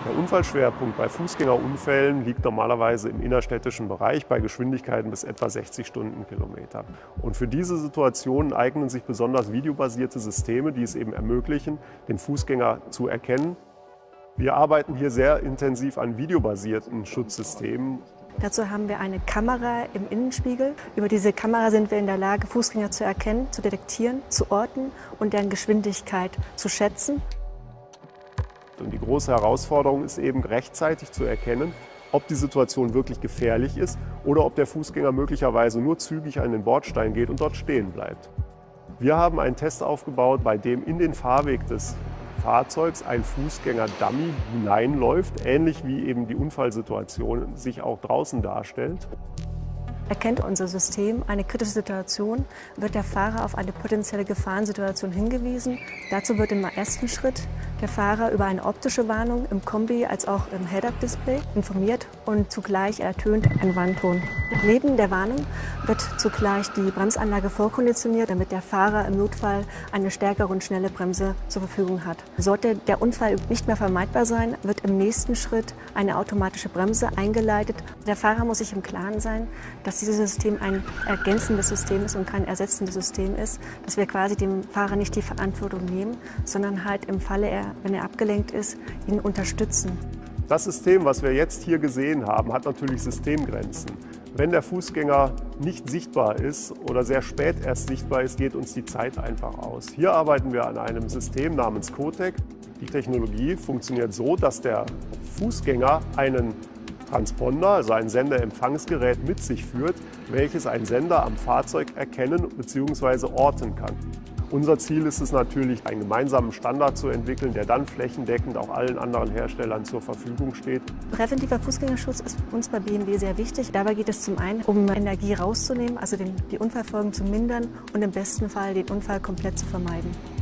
Der Unfallschwerpunkt bei Fußgängerunfällen liegt normalerweise im innerstädtischen Bereich bei Geschwindigkeiten bis etwa 60 Stundenkilometer. Und für diese Situationen eignen sich besonders videobasierte Systeme, die es eben ermöglichen, den Fußgänger zu erkennen. Wir arbeiten hier sehr intensiv an videobasierten Schutzsystemen. Dazu haben wir eine Kamera im Innenspiegel. Über diese Kamera sind wir in der Lage, Fußgänger zu erkennen, zu detektieren, zu orten und deren Geschwindigkeit zu schätzen. Und die große Herausforderung ist eben rechtzeitig zu erkennen, ob die Situation wirklich gefährlich ist oder ob der Fußgänger möglicherweise nur zügig an den Bordstein geht und dort stehen bleibt. Wir haben einen Test aufgebaut, bei dem in den Fahrweg des Fahrzeugs ein Fußgänger-Dummy hineinläuft, ähnlich wie eben die Unfallsituation sich auch draußen darstellt. Erkennt unser System eine kritische Situation, wird der Fahrer auf eine potenzielle Gefahrensituation hingewiesen. Dazu wird im ersten Schritt der Fahrer über eine optische Warnung im Kombi als auch im Head-Up-Display informiert und zugleich ertönt ein Warnton. Neben der Warnung wird zugleich die Bremsanlage vorkonditioniert, damit der Fahrer im Notfall eine stärkere und schnelle Bremse zur Verfügung hat. Sollte der Unfall nicht mehr vermeidbar sein, wird im nächsten Schritt eine automatische Bremse eingeleitet. Der Fahrer muss sich im Klaren sein, dass dieses System ein ergänzendes System ist und kein ersetzendes System ist, dass wir quasi dem Fahrer nicht die Verantwortung nehmen, sondern halt im Falle, wenn er abgelenkt ist, ihn unterstützen. Das System, was wir jetzt hier gesehen haben, hat natürlich Systemgrenzen. Wenn der Fußgänger nicht sichtbar ist oder sehr spät erst sichtbar ist, geht uns die Zeit einfach aus. Hier arbeiten wir an einem System namens COTEC. Die Technologie funktioniert so, dass der Fußgänger einen Transponder, also ein Senderempfangsgerät mit sich führt, welches ein Sender am Fahrzeug erkennen bzw. orten kann. Unser Ziel ist es natürlich, einen gemeinsamen Standard zu entwickeln, der dann flächendeckend auch allen anderen Herstellern zur Verfügung steht. Präventiver Fußgängerschutz ist uns bei BMW sehr wichtig. Dabei geht es zum einen um Energie rauszunehmen, also die Unfallfolgen zu mindern und im besten Fall den Unfall komplett zu vermeiden.